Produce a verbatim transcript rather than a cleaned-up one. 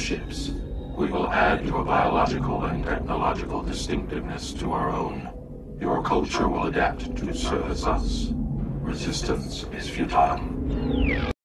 ships. We will add your biological and technological distinctiveness to our own. Your culture will adapt to service us. Resistance is futile.